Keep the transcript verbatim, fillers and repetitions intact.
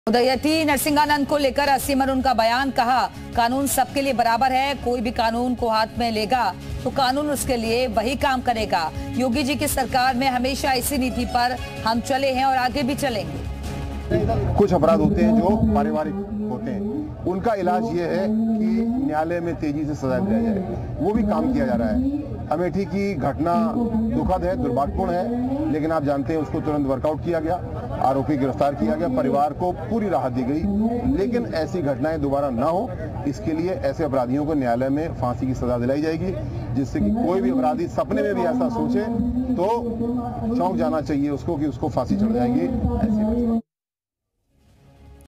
उदयती नरसिंहानंद को लेकर असीम अरुण का बयान, कहा कानून सबके लिए बराबर है, कोई भी कानून को हाथ में लेगा तो कानून उसके लिए वही काम करेगा। योगी जी की सरकार में हमेशा इसी नीति पर हम चले हैं और आगे भी चलेंगे। कुछ अपराध होते हैं जो पारिवारिक होते हैं, उनका इलाज ये है कि न्यायालय में तेजी से सजा दिया जाए, वो भी काम किया जा रहा है। अमेठी की घटना दुखद है, दुर्भाग्यपूर्ण है, लेकिन आप जानते हैं उसको तुरंत वर्कआउट किया गया, आरोपी गिरफ्तार किया गया, परिवार को पूरी राहत दी गई। लेकिन ऐसी घटनाएं दोबारा ना हो, इसके लिए ऐसे अपराधियों को न्यायालय में फांसी की सजा दिलाई जाएगी, जिससे कि कोई भी अपराधी सपने में भी ऐसा सोचे तो चौंक जाना चाहिए उसको कि उसको फांसी चढ़ जाएगी।